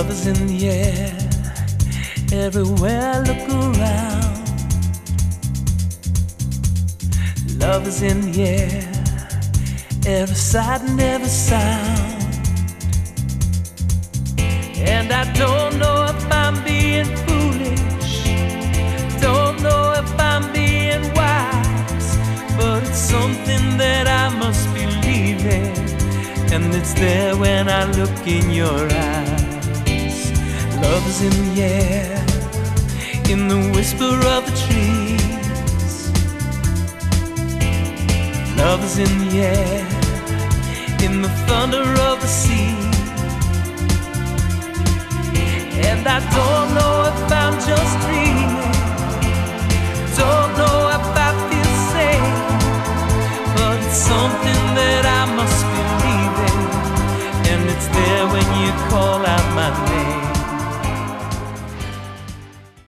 Love is in the air, everywhere I look around. Love is in the air, every sight and every sound. And I don't know if I'm being foolish, don't know if I'm being wise, but it's something that I must believe in, and it's there when I look in your eyes. Love is in the air, in the whisper of the trees. Love is in the air, in the thunder of the sea. And I don't know if I'm just dreaming, don't know if I feel safe, but it's something that I must believe in, and it's there when you call out my name.